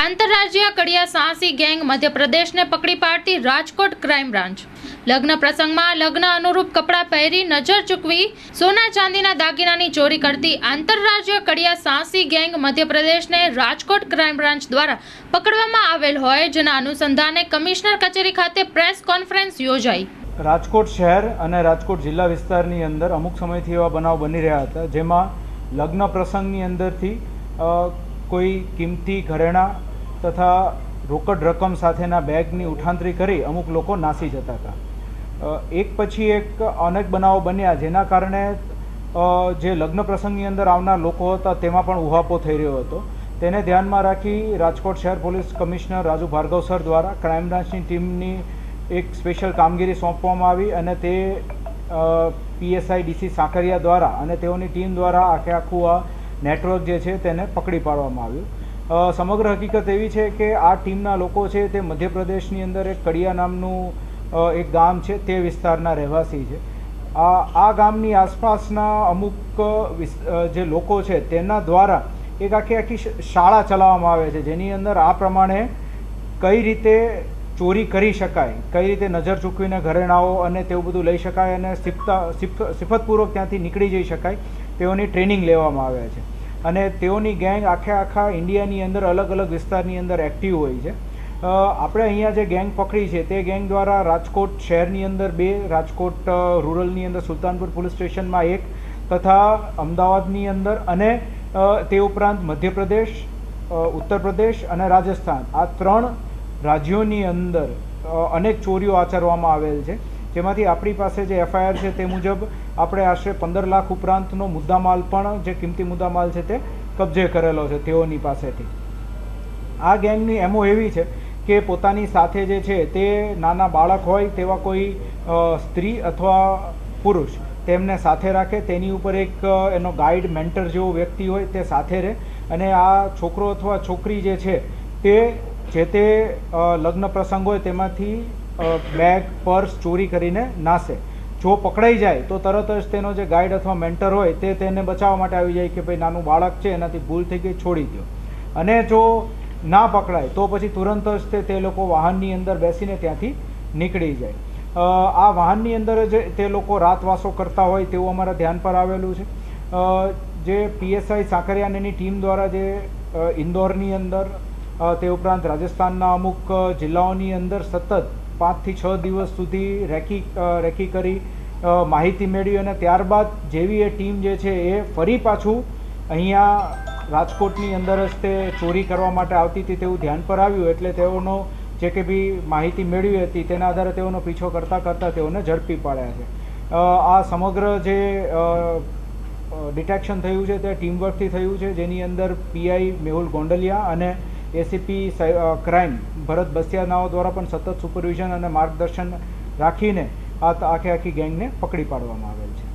આંતરરાજ્ય કડિયા સાહસી ગેંગ મધ્યપ્રદેશને પકડી પાડતી રાજકોટ ક્રાઇમ બ્રાન્ચ। લગ્ન પ્રસંગમાં લગ્ન અનુરૂપ કપડાં પહેરી નજર ચૂકવી સોના ચાંદીના દાગીનાની ચોરી કરતી આંતરરાજ્ય કડિયા સાહસી ગેંગ મધ્યપ્રદેશને રાજકોટ ક્રાઇમ બ્રાન્ચ દ્વારા પકડવામાં આવેલ હોય, જેના અનુસંધાને કમિશનર કચેરી ખાતે પ્રેસ કોન્ફરન્સ યોજાઈ। રાજકોટ શહેર અને રાજકોટ જિલ્લા વિસ્તારની અંદર અમુક સમયથી એવા બનાવ બની રહ્યા હતા, જેમાં લગ્ન પ્રસંગની અંદરથી કોઈ કિંમતી ઘરેણાં તથા રોકડ રકમ સાથેના બેગની ઉઠાંતરી કરી અમુક લોકો નાસી જતા હતા। એક પછી એક અનેક બનાવો બન્યા, જેના કારણે જે લગ્ન પ્રસંગની અંદર આવનાર લોકો હતા તેમાં પણ ઉહાપો થઈ રહ્યો હતો। તેને ધ્યાનમાં રાખી રાજકોટ શહેર police commissioner Raju Bhargav sir દ્વારા ક્રાઇમ બ્રાન્ચની ટીમની એક સ્પેશિયલ કામગીરી સોંપવામાં આવી અને તે પીએસઆઈ ડીસી સાકરિયા દ્વારા અને તેઓની ટીમ દ્વારા આખું આ નેટવર્ક જે છે તેને પકડી પાડવામાં આવ્યું। સમગ્ર હકીકત એવી છે કે આ ટીમના લોકો છે તે મધ્યપ્રદેશની અંદર એક કડિયા નામનું એક ગામ છે તે વિસ્તારના રહેવાસી છે। આ ગામની આસપાસના અમુક જે લોકો છે તેના દ્વારા એક આખી શાળા ચલાવવામાં આવે છે, જેની અંદર આ પ્રમાણે કઈ રીતે ચોરી કરી શકાય, કઈ રીતે નજર ચૂકવીને ઘરેણાઓ અને તેવું બધું લઈ શકાય અને સિફતપૂર્વક ત્યાંથી નીકળી જઈ શકાય તેઓની ટ્રેનિંગ લેવામાં આવે છે। અને તેઓની ગેંગ આખા ઇન્ડિયાની અંદર અલગ અલગ વિસ્તારની અંદર એક્ટિવ હોય છે। આપણે અહીંયા જે ગેંગ પકડી છે તે ગેંગ દ્વારા રાજકોટ શહેરની અંદર 2, રાજકોટ રૂરલની અંદર સુલતાનપુર પોલીસ સ્ટેશનમાં 1 તથા અમદાવાદની અંદર અને તે ઉપરાંત મધ્યપ્રદેશ, ઉત્તર પ્રદેશ અને રાજસ્થાન આ 3 રાજ્યોની અંદર અનેક ચોરીઓ આચરવામાં આવેલ છે, જેમાંથી આપણી પાસે જે એફઆઈઆર છે તે મુજબ આપણે આશરે 15 લાખ ઉપરાંતનો મુદ્દામાલ પણ જે કિંમતી મુદ્દામાલ છે તે કબજે કરેલો છે તેઓની પાસેથી। આ ગેંગની એમો એવી છે કે પોતાની સાથે જે છે તે નાના બાળક હોય તેવા કોઈ સ્ત્રી અથવા પુરુષ તેમને સાથે રાખે, તેની ઉપર એક એનો ગાઈડ મેન્ટર જેવો વ્યક્તિ હોય તે સાથે રહે અને આ છોકરો અથવા છોકરી જે છે તે જે તે લગ્ન પ્રસંગ હોય તેમાંથી બેગ, પર્સ ચોરી કરીને નાસે। જો પકડાઈ જાય તો તરત જ તેનો જે ગાઈડ અથવા મેન્ટર હોય તે તેને બચાવવા માટે આવી જાય કે ભાઈ નાનું બાળક છે, એનાથી ભૂલ થઈ ગઈ, છોડી દો। અને જો ના પકડાય તો પછી તુરંત જ તે લોકો વાહનની અંદર બેસીને ત્યાંથી નીકળી જાય। આ વાહનની અંદર જ તે લોકો રાતવાસો કરતા હોય તેવું અમારા ધ્યાન પર આવેલું છે। જે પીએસઆઈ સાકરિયાની ટીમ દ્વારા જે ઇન્દોરની અંદર તે ઉપરાંત રાજસ્થાનના અમુક જિલ્લાઓની અંદર સતત 5 થી 6 દિવસ સુધી રેકી કરી માહિતી મેળવી અને ત્યારબાદ જેવી એ ટીમ જે છે એ ફરી પાછું અહીંયા રાજકોટની અંદર જ તે ચોરી કરવા માટે આવતી હતી તેવું ધ્યાન પર આવ્યું, એટલે તેઓનો જે કે બી માહિતી મેળવી હતી તેના આધારે તેઓનો પીછો કરતાં તેઓને ઝડપી પાડ્યા છે। આ સમગ્ર જે ડિટેક્શન થયું છે તે ટીમવર્કથી થયું છે, જેની અંદર પીઆઈ મેહુલ ગોંડલિયા અને એસીપી ક્રાઇમ ભરત બસિયાનાઓ દ્વારા પણ સતત સુપરવિઝન અને માર્ગદર્શન રાખીને આ આખી ગેંગને પકડી પાડવામાં આવેલ છે।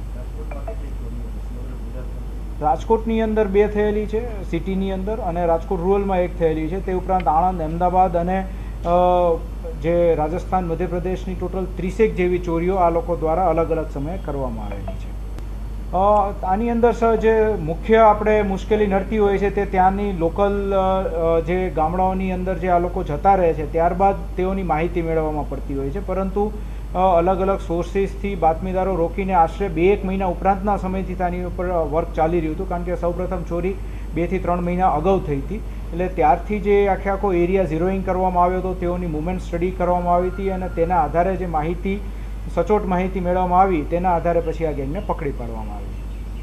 રાજકોટની અંદર 2 થયેલી છે સિટીની અંદર અને રાજકોટ રૂરલમાં 1 થયેલી છે, તે ઉપરાંત આણંદ, અમદાવાદ અને જે રાજસ્થાન, મધ્યપ્રદેશની ટોટલ 30 જેવી ચોરીઓ આ લોકો દ્વારા અલગ અલગ સમયે કરવામાં આવેલી છે। આની અંદર જે મુખ્ય આપણે મુશ્કેલી નડતી હોય છે તે ત્યાંની લોકલ જે ગામડાઓની અંદર જે આ લોકો જતા રહે છે ત્યારબાદ તેઓની માહિતી મેળવવામાં પડતી હોય છે, પરંતુ અલગ અલગ સોર્સિસથી બાતમીદારો રોકીને આશરે 2-1 મહિના ઉપરાંતના સમયથી તેની ઉપર વર્ક ચાલી રહ્યું હતું, કારણ કે સૌપ્રથમ ચોરી 2 થી 3 મહિના અગાઉ થઈ હતી। એટલે ત્યારથી જે આખો એરિયા ઝીરોઈંગ કરવામાં આવ્યો હતો, તેઓની મુવમેન્ટ સ્ટડી કરવામાં આવી હતી અને તેના આધારે જે માહિતી સચોટ માહિતી મેળવવામાં આવી તેના આધારે પછી આ ગેંગને પકડી પાડવામાં આવી।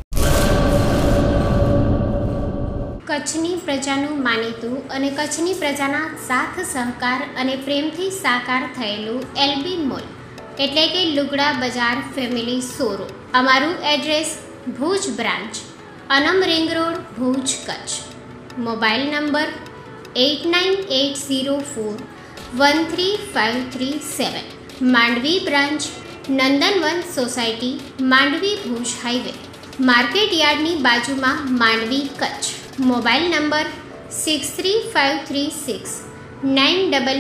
કચ્છની પ્રજાનું માનીતું અને કચ્છની પ્રજાના સાથ સહકાર અને પ્રેમથી સાકાર થયેલું એલબી મોલ એટલે કે લુગડા બજાર ફેમિલી શોરૂમ। અમારું address Bhuj branch, Anam ring road, Bhuj, Kutch. Mobile number 8980413537। Mandvi branch, Nandanvan society, Mandvi, Bhuj highway, market યાર્ડની બાજુમાં, માંડવી, કચ્છ। Mobile number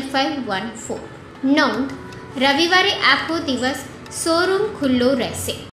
6353695514। નોંધ: રવિવારે આખો દિવસ શોરૂમ ખુલ્લો રહેશે।